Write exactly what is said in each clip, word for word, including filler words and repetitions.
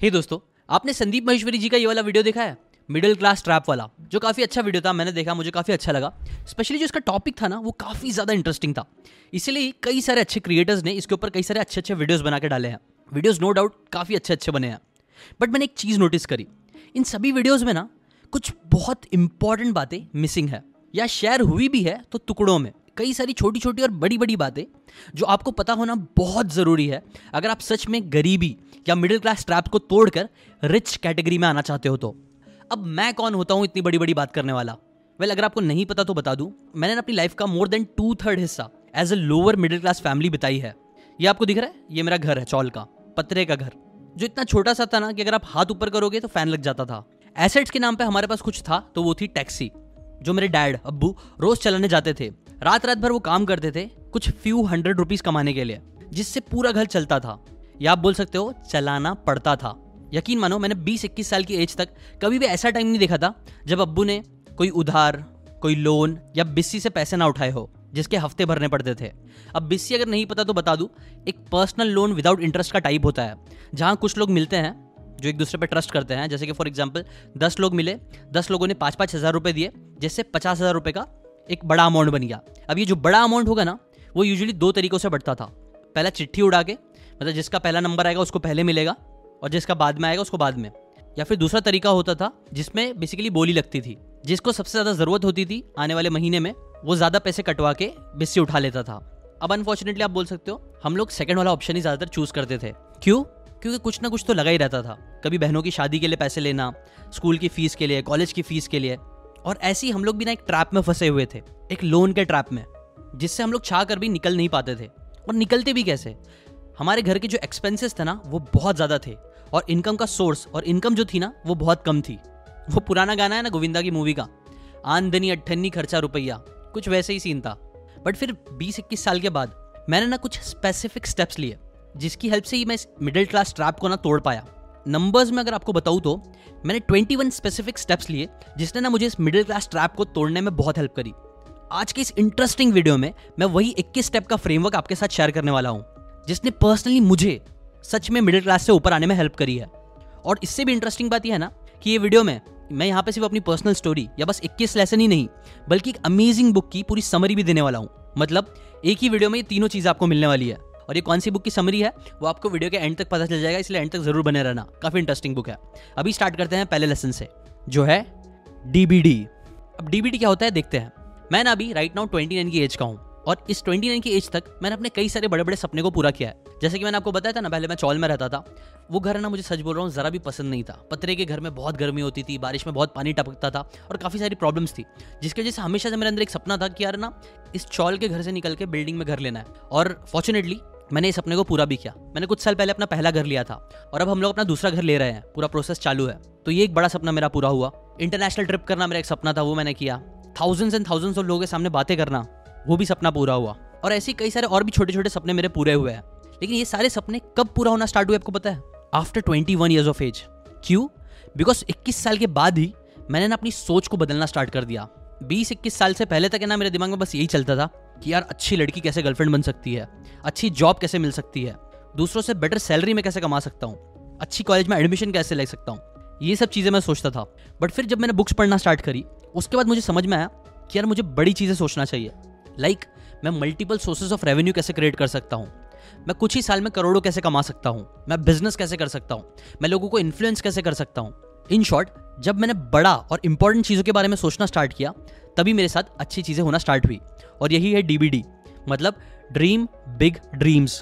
हे दोस्तों, आपने संदीप महेश्वरी जी का ये वाला वीडियो देखा है, मिडिल क्लास ट्रैप वाला, जो काफ़ी अच्छा वीडियो था। मैंने देखा, मुझे काफ़ी अच्छा लगा। स्पेशली जो इसका टॉपिक था ना, वो काफ़ी ज़्यादा इंटरेस्टिंग था। इसीलिए कई सारे अच्छे क्रिएटर्स ने इसके ऊपर कई सारे अच्छे अच्छे वीडियोस बना के डाले हैं। वीडियोस नो डाउट काफ़ी अच्छे अच्छे बने हैं। बट मैंने एक चीज़ नोटिस करी, इन सभी वीडियोज़ में ना कुछ बहुत इंपॉर्टेंट बातें मिसिंग है, या शेयर हुई भी है तो टुकड़ों में। कई सारी छोटी छोटी और बड़ी बड़ी बातें जो आपको पता होना बहुत ज़रूरी है अगर आप सच में गरीबी या मिडिल क्लास ट्रैप को तोड़कर रिच कैटेगरी में आना चाहते हो तो। अब मैं कौन होता हूँ इतनी बड़ी बड़ी बात करने वाला? वेल well, अगर आपको नहीं पता तो बता दूं, मैंने अपनी लाइफ का मोर देन टू थर्ड हिस्सा as a lower middle class family बिताई है। ये आपको दिख रहा है, ये मेरा घर है, चौल का पत्रे का घर, जो इतना छोटा सा था ना कि अगर आप हाथ ऊपर करोगे तो फैन लग जाता था। एसेट्स के नाम पे हमारे पास कुछ था तो वो थी टैक्सी, जो मेरे डैड अब्बू रोज चलाने जाते थे। रात रात भर वो काम करते थे कुछ फ्यू हंड्रेड रुपीज कमाने के लिए, जिससे पूरा घर चलता था, या आप बोल सकते हो चलाना पड़ता था। यकीन मानो, मैंने बीस इक्कीस साल की एज तक कभी भी ऐसा टाइम नहीं देखा था जब अब्बू ने कोई उधार, कोई लोन या बिस्सी से पैसे ना उठाए हो जिसके हफ्ते भरने पड़ते थे। अब बिस्सी अगर नहीं पता तो बता दूं, एक पर्सनल लोन विदाउट इंटरेस्ट का टाइप होता है, जहां कुछ लोग मिलते हैं जो एक दूसरे पे ट्रस्ट करते हैं। जैसे कि फॉर एग्जांपल दस लोग मिले, दस लोगों ने पाँच पाँच हज़ार रुपये दिए, जिससे पचास हज़ार रुपये का एक बड़ा अमाउंट बन गया। अब ये जो बड़ा अमाउंट होगा ना, वो यूजुअली दो तरीकों से बढ़ता था। पहला चिट्ठी उड़ा के, मतलब जिसका पहला नंबर आएगा उसको पहले मिलेगा और जिसका बाद में आएगा उसको बाद में। या फिर दूसरा तरीका होता था जिसमें बेसिकली बोली लगती थी, जिसको सबसे ज़्यादा ज़रूरत होती थी आने वाले महीने में, वो ज़्यादा पैसे कटवा के बिस्सी उठा लेता था। अब अनफॉर्चुनेटली आप बोल सकते हो हम लोग सेकंड वाला ऑप्शन ही ज़्यादातर चूज़ करते थे। क्यों? क्योंकि कुछ ना कुछ तो लगा ही रहता था। कभी बहनों की शादी के लिए पैसे लेना, स्कूल की फीस के लिए, कॉलेज की फीस के लिए। और ऐसे ही हम लोग भी ना एक ट्रैप में फंसे हुए थे, एक लोन के ट्रैप में, जिससे हम लोग चाह कर भी निकल नहीं पाते थे। और निकलते भी कैसे? हमारे घर के जो एक्सपेंसेस थे ना, वो बहुत ज़्यादा थे, और इनकम का सोर्स और इनकम जो थी ना, वो बहुत कम थी। वो पुराना गाना है ना गोविंदा की मूवी का, आमदनी अट्ठन्नी खर्चा रुपया, कुछ वैसे ही सीन था। बट फिर बीस इक्कीस साल के बाद मैंने ना कुछ स्पेसिफिक स्टेप्स लिए, जिसकी हेल्प से ही मैं इस मिडिल क्लास ट्रैप को ना तोड़ पाया। नंबर्स में अगर आपको बताऊँ तो मैंने इक्कीस स्पेसिफिक स्टेप्स लिए, जिसने ना मुझे इस मिडिल क्लास ट्रैप को तोड़ने में बहुत हेल्प करी। आज के इस इंटरेस्टिंग वीडियो में मैं वही इक्कीस स्टेप का फ्रेमवर्क आपके साथ शेयर करने वाला हूँ, जिसने पर्सनली मुझे सच में मिडिल क्लास से ऊपर आने में हेल्प करी है। और इससे भी इंटरेस्टिंग बात यह है ना कि ये वीडियो में मैं यहाँ पे सिर्फ अपनी पर्सनल स्टोरी या बस इक्कीस लेसन ही नहीं, बल्कि एक अमेजिंग बुक की पूरी समरी भी देने वाला हूँ। मतलब एक ही वीडियो में ये तीनों चीज़ आपको मिलने वाली है। और ये कौन सी बुक की समरी है वो आपको वीडियो के एंड तक पता चल जाएगा, इसलिए एंड तक जरूर बने रहना। काफ़ी इंटरेस्टिंग बुक है। अभी स्टार्ट करते हैं पहले लेसन से, जो है डीबीडी। अब डीबीडी क्या होता है देखते हैं। मैं ना अभी राइट नाउ ट्वेंटी नाइन की एज का हूँ, और इस ट्वेंटी नाइन की एज तक मैंने अपने कई सारे बड़े बड़े सपने को पूरा किया है। जैसे कि मैंने आपको बताया था ना, पहले मैं चौल में रहता था। वो घर ना, मुझे सच बोल रहा हूँ, ज़रा भी पसंद नहीं था। पतरे के घर में बहुत गर्मी होती थी, बारिश में बहुत पानी टपकता था, और काफ़ी सारी प्रॉब्लम्स थी, जिसकी वजह से हमेशा से मेरे अंदर एक सपना था कि यार ना, इस चौल के घर से निकल के बिल्डिंग में घर लेना है। और फॉर्चुनेटली मैंने इस सपने को पूरा भी किया। मैंने कुछ साल पहले अपना पहला घर लिया था, और अब हम लोग अपना दूसरा घर ले रहे हैं, पूरा प्रोसेस चालू है। तो ये एक बड़ा सपना मेरा पूरा हुआ। इंटरनेशनल ट्रिप करना मेरा एक सपना था, वो मैंने किया। थाउजेंड्स एंड थाउजेंड्स ऑफ लोगों के सामने बातें करना, वो भी सपना पूरा हुआ। और ऐसे कई सारे और भी छोटे छोटे सपने मेरे पूरे हुए हैं। लेकिन ये सारे सपने कब पूरा होना स्टार्ट हुए आपको पता है? After twenty one years of age. क्यों? बिकॉज इक्कीस साल के बाद ही मैंने ना अपनी सोच को बदलना स्टार्ट कर दिया। बीस इक्कीस साल से पहले तक है ना, मेरे दिमाग में बस यही चलता था कि यार अच्छी लड़की कैसे गर्लफ्रेंड बन सकती है, अच्छी जॉब कैसे मिल सकती है, दूसरों से बेटर सैलरी में कैसे कमा सकता हूँ, अच्छी कॉलेज में एडमिशन कैसे ले सकता हूँ। ये सब चीज़ें मैं सोचता था। बट फिर जब मैंने बुक्स पढ़ना स्टार्ट करी, उसके बाद मुझे समझ में आया कि यार मुझे बड़ी चीज़ें सोचना चाहिए। लाइक like, मैं मल्टीपल सोर्सेज ऑफ रेवेन्यू कैसे क्रिएट कर सकता हूँ, मैं कुछ ही साल में करोड़ों कैसे कमा सकता हूँ, मैं बिजनेस कैसे कर सकता हूँ, मैं लोगों को इन्फ्लुएंस कैसे कर सकता हूँ। इन शॉर्ट, जब मैंने बड़ा और इंपॉर्टेंट चीज़ों के बारे में सोचना स्टार्ट किया, तभी मेरे साथ अच्छी चीज़ें होना स्टार्ट हुई। और यही है डीबीडी, मतलब ड्रीम बिग ड्रीम्स,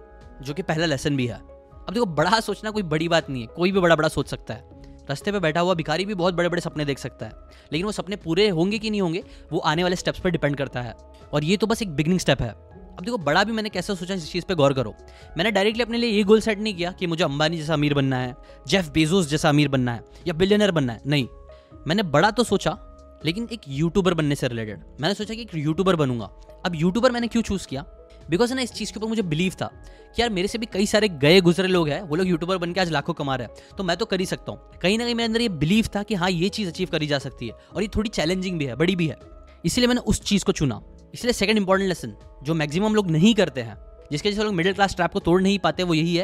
जो कि पहला लेसन भी है। अब देखो, बड़ा सोचना कोई बड़ी बात नहीं है, कोई भी बड़ा बड़ा सोच सकता है। रास्ते पे बैठा हुआ भिखारी भी बहुत बड़े बड़े सपने देख सकता है, लेकिन वो सपने पूरे होंगे कि नहीं होंगे वो आने वाले स्टेप्स पर डिपेंड करता है। और ये तो बस एक बिगिनिंग स्टेप है। अब देखो, बड़ा भी मैंने कैसे सोचा, इस चीज़ पे गौर करो। मैंने डायरेक्टली अपने लिए ये गोल सेट नहीं किया कि मुझे अंबानी जैसा अमीर बनना है, जेफ बेजोस जैसा अमीर बनना है, या बिलियनर बनना है। नहीं, मैंने बड़ा तो सोचा, लेकिन एक यूट्यूबर बनने से रिलेटेड। मैंने सोचा कि एक यूट्यूबर बनूंगा। अब यूट्यूबर मैंने क्यों चूज़ किया? बिकॉज ना, इस चीज़ के ऊपर मुझे बिलीव था कि यार मेरे से भी कई सारे गए गुजरे लोग हैं, वो लोग यूट्यूबर बन के आज लाखों कमा रहे हैं, तो मैं तो कर ही सकता हूँ। कहीं ना कहीं मेरे अंदर ये बिलीव था कि हाँ, ये चीज़ अचीव करी जा सकती है, और ये थोड़ी चैलेंजिंग भी है, बड़ी भी है। इसलिए मैंने उस चीज़ को चुना। इसलिए सेकंड इंपॉर्टेंट लेसन जो मैक्सिमम लोग नहीं करते हैं, जिसके वजह से लोग मिडिल क्लास ट्रैप को तोड़ नहीं पाते, वो यही है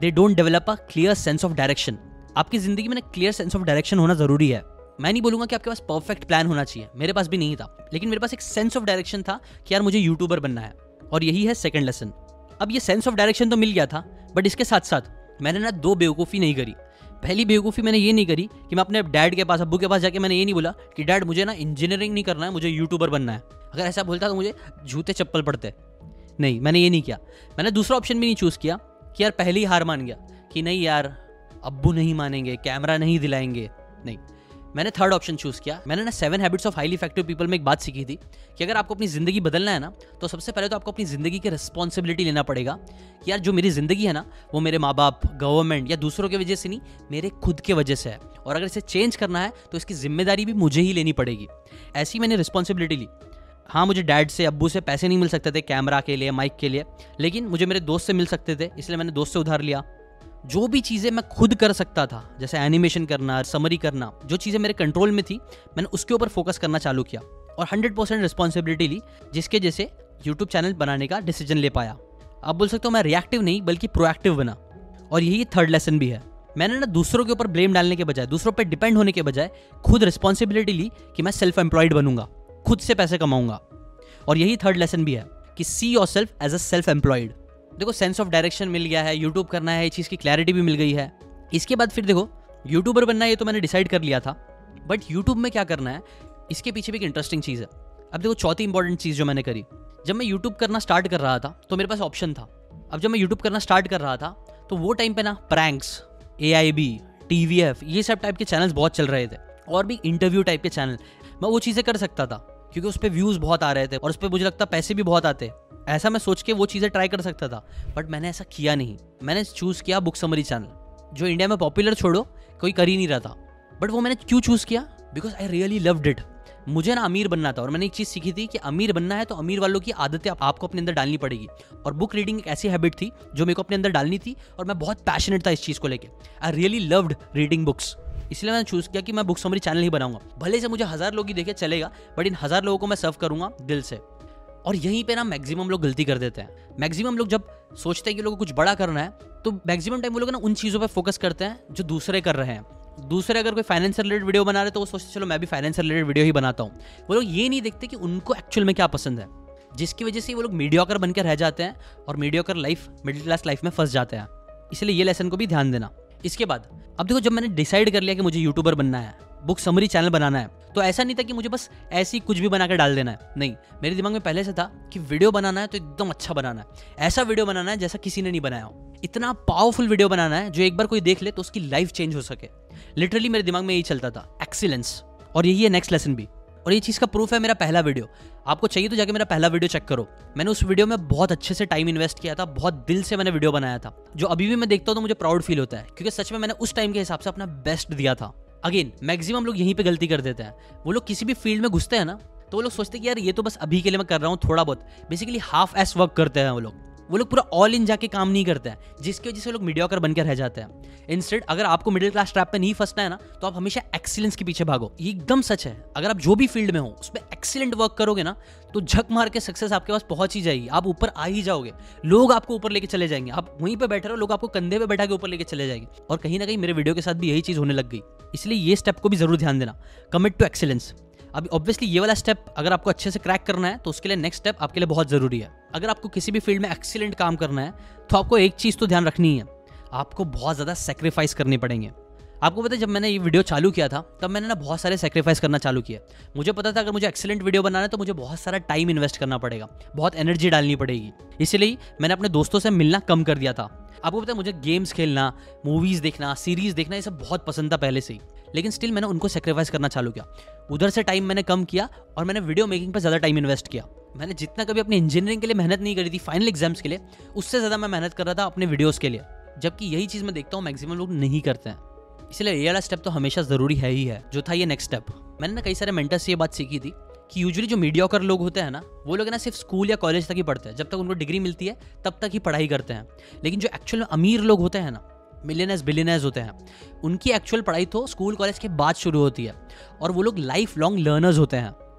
they don't develop a clear sense of direction. आपकी जिंदगी में ना क्लियर सेंस ऑफ डायरेक्शन होना जरूरी है। मैं नहीं बोलूंगा कि आपके पास परफेक्ट प्लान होना चाहिए, मेरे पास भी नहीं था, लेकिन मेरे पास एक सेंस ऑफ डायरेक्शन था कि यार मुझे यूट्यूबर बनना है, और यही है सेकंड लेसन। अब ये सेंस ऑफ डायरेक्शन तो मिल गया था, बट इसके साथ साथ मैंने ना दो बेवकूफ़ी नहीं करी। पहली बेवकूफ़ी मैंने ये नहीं करी कि मैं अपने डैड के पास, अब्बू के पास जाके मैंने ये नहीं बोला कि डैड मुझे ना इंजीनियरिंग नहीं करना है, मुझे यूट्यूबर बनना है। अगर ऐसा बोलता तो मुझे जूते चप्पल पड़ते। नहीं, मैंने ये नहीं किया। मैंने दूसरा ऑप्शन भी नहीं चूज़ किया कि यार पहले ही हार मान गया कि नहीं यार अब्बू नहीं मानेंगे, कैमरा नहीं दिलाएंगे। नहीं, मैंने थर्ड ऑप्शन चूज़ किया। मैंने ना seven habits of highly effective people में एक बात सीखी थी कि अगर आपको अपनी ज़िंदगी बदलना है ना, तो सबसे पहले तो आपको अपनी ज़िंदगी की रिस्पॉन्सिबिलिटी लेना पड़ेगा कि यार जो मेरी ज़िंदगी है ना, वो मेरे माँ बाप, गवर्नमेंट या दूसरों की वजह से नहीं, मेरे खुद के वजह से है, और अगर इसे चेंज करना है तो इसकी जिम्मेदारी भी मुझे ही लेनी पड़ेगी। ऐसी मैंने रिस्पॉन्सिबिलिटी ली। हाँ, मुझे डैड से, अब्बू से पैसे नहीं मिल सकते थे कैमरा के लिए, माइक के लिए, लेकिन मुझे मेरे दोस्त से मिल सकते थे, इसलिए मैंने दोस्त से उधार लिया। जो भी चीज़ें मैं खुद कर सकता था, जैसे एनिमेशन करना, समरी करना, जो चीज़ें मेरे कंट्रोल में थी, मैंने उसके ऊपर फोकस करना चालू किया और हंड्रेड परसेंट रिस्पॉन्सिबिलिटी ली, जिसके जैसे यूट्यूब चैनल बनाने का डिसीजन ले पाया। आप बोल सकते हो मैं रिएक्टिव नहीं बल्कि प्रोएक्टिव बना, और यही थर्ड लेसन भी है। मैंने ना दूसरों के ऊपर ब्लेम डालने के बजाय, दूसरों पर डिपेंड होने के बजाय खुद रिस्पॉन्सिबिलिटी ली कि मैं सेल्फ एम्प्लॉयड बनूंगा, खुद से पैसे कमाऊंगा, और यही थर्ड लेसन भी है कि see yourself as a self employed. देखो, सेंस ऑफ डायरेक्शन मिल गया है, यूट्यूब करना है, ये चीज़ की क्लैरिटी भी मिल गई है। इसके बाद फिर देखो, यूट्यूबर बनना है ये तो मैंने डिसाइड कर लिया था, बट यूट्यूब में क्या करना है, इसके पीछे भी एक इंटरेस्टिंग चीज़ है। अब देखो, चौथी इंपॉर्टेंट चीज़ जो मैंने करी, जब मैं यूट्यूब करना स्टार्ट कर रहा था तो मेरे पास ऑप्शन था। अब जब मैं यूट्यूब करना स्टार्ट कर रहा था तो वो टाइम पे ना pranks, A I B, T V F, ये सब टाइप के चैनल्स बहुत चल रहे थे, और भी इंटरव्यू टाइप के चैनल। मैं वो चीज़ें कर सकता था क्योंकि उस पर व्यूज़ बहुत आ रहे थे और उस पर मुझे लगता पैसे भी बहुत आते। ऐसा मैं सोच के वो चीज़ें ट्राई कर सकता था, बट मैंने ऐसा किया नहीं। मैंने चूज़ किया बुक समरी चैनल, जो इंडिया में पॉपुलर छोड़ो कोई कर ही नहीं रहा था, बट वो मैंने क्यों चूज़ किया? Because I really loved it. मुझे ना अमीर बनना था, और मैंने एक चीज़ सीखी थी कि अमीर बनना है तो अमीर वालों की आदतें आपको अपने अंदर डालनी पड़ेगी, और बुक रीडिंग एक ऐसी हैबिट थी जो मेरे को अपने अंदर डालनी थी, और मैं बहुत पैशनेट था इस चीज़ को लेकर। I really loved reading books, इसलिए मैंने चूज़ किया कि मैं बुक समरी चैनल ही बनाऊंगा। भले से मुझे हज़ार लोग ही देखे चलेगा, बट इन हज़ार लोगों को मैं सर्व करूंगा दिल से। और यहीं पे ना मैक्सिमम लोग गलती कर देते हैं। मैक्सिमम लोग जब सोचते हैं कि लोगों को कुछ बड़ा करना है, तो मैक्सिमम टाइम वो लोग ना उन चीज़ों पे फोकस करते हैं जो दूसरे कर रहे हैं। दूसरे अगर कोई फाइनेंस से रिलेटेड वीडियो बना रहे हैं तो वो सोचते चलो मैं भी फाइनेंस से रिलेटेड वीडियो ही बनाता हूँ। वो लोग ये नहीं देखते कि उनको एक्चुअल में क्या पसंद है, जिसकी वजह से वो लोग मीडियोकर बनकर रह जाते हैं और mediocre life, middle class life में फंस जाते हैं। इसलिए ये लेसन को भी ध्यान देना। इसके बाद अब देखो, जब मैंने डिसाइड कर लिया कि मुझे यूट्यूबर बनना है, बुक समरी चैनल बनाना है, तो ऐसा नहीं था कि मुझे बस ऐसे ही कुछ भी बना कर डाल देना है। नहीं, मेरे दिमाग में पहले से था कि वीडियो बनाना है तो एकदम अच्छा बनाना है, ऐसा वीडियो बनाना है जैसा किसी ने नहीं बनाया हो, इतना पावरफुल वीडियो बनाना है जो एक बार कोई देख ले तो उसकी लाइफ चेंज हो सके। लिटरली मेरे दिमाग में यही चलता था, एक्सीलेंस। और यही है नेक्स्ट लेसन भी, और ये चीज़ का प्रूफ है मेरा पहला वीडियो। आपको चाहिए तो जाके मेरा पहला वीडियो चेक करो। मैंने उस वीडियो में बहुत अच्छे से टाइम इन्वेस्ट किया था, बहुत दिल से मैंने वीडियो बनाया था, जो अभी भी मैं देखता हूँ तो मुझे प्राउड फील होता है, क्योंकि सच में मैंने उस टाइम के हिसाब से अपना बेस्ट दिया था। अगेन, मैक्सिमम लोग यहीं पे गलती कर देते हैं। वो लोग किसी भी फील्ड में घुसते हैं ना, तो वो लोग सोचते हैं कि यार ये तो बस अभी के लिए मैं कर रहा हूँ, थोड़ा बहुत, बेसिकली हाफ एस वर्क करते हैं वो लोग। वो लोग पूरा ऑल इन जाके काम नहीं करते हैं, जिसकी वजह से लोग मीडियोकर बनकर रह जाते हैं। इंस्टेड, अगर आपको मिडिल क्लास ट्रैप पे नहीं फंसना है ना, तो आप हमेशा एक्सीलेंस के पीछे भागो। ये एकदम सच है। अगर आप जो भी फील्ड में हो उसमें एक्सीलेंट वर्क करोगे ना, तो झक मार के सक्सेस आपके पास पहुंच ही जाएगी। आप ऊपर आ ही जाओगे, लोग आपको ऊपर लेके चले जाएंगे। आप वहीं पे बैठे रहो, लोग आपको कंधे पे बैठा के ऊपर लेके चले जाएंगे। और कहीं ना कहीं मेरे वीडियो के साथ भी यही चीज़ होने लग गई। इसलिए ये स्टेप को भी जरूर ध्यान देना, कमिट टू एक्सीलेंस। अभी ऑब्वियसली ये वाला स्टेप अगर आपको अच्छे से क्रैक करना है तो उसके लिए नेक्स्ट स्टेप आपके लिए बहुत ज़रूरी है। अगर आपको किसी भी फील्ड में एक्सीलेंट काम करना है तो आपको एक चीज़ तो ध्यान रखनी है, आपको बहुत ज़्यादा सेक्रीफाइस करने पड़ेंगे। आपको पता है, जब मैंने ये वीडियो चालू किया था तब मैंने ना बहुत सारे सेक्रीफाइस करना चालू किया। मुझे पता था अगर मुझे एक्सीलेंट वीडियो बनाना है तो मुझे बहुत सारा टाइम इन्वेस्ट करना पड़ेगा, बहुत एनर्जी डालनी पड़ेगी। इसलिए मैंने अपने दोस्तों से मिलना कम कर दिया था। आपको पता है, मुझे गेम्स खेलना, मूवीज़ देखना, सीरीज़ देखना, ये सब बहुत पसंद था पहले से ही, लेकिन स्टिल मैंने उनको सेक्रीफाइस करना चालू किया। उधर से टाइम मैंने कम किया और मैंने वीडियो मेकिंग पर ज़्यादा टाइम इन्वेस्ट किया। मैंने जितना कभी अपनी इंजीनियरिंग के लिए मेहनत नहीं करी थी फाइनल एग्जाम्स के लिए, उससे ज़्यादा मैं मेहनत कर रहा था अपने वीडियोज़ के लिए। जबकि यही चीज़ मैं देखता हूँ मैक्सिमम लोग नहीं करते हैं। इसलिए ये वाला स्टेप तो हमेशा ज़रूरी है ही है, जो था ये नेक्स्ट स्टेप। मैंने ना कई सारे मेंटर से ये बात सीखी थी कि यूजुअली जो मीडियोकर लोग होते हैं ना, वो लोग ना सिर्फ स्कूल या कॉलेज तक ही पढ़ते हैं। जब तक उनको डिग्री मिलती है तब तक ही पढ़ाई करते हैं। लेकिन जो एक्चुअल में अमीर लोग होते हैं ना, मिलियनर्स बिलियनर्स होते हैं, उनकी एक्चुअल पढ़ाई तो स्कूल कॉलेज के बाद शुरू होती है, और वो लोग लाइफ लॉन्ग लर्नर्स होते हैं।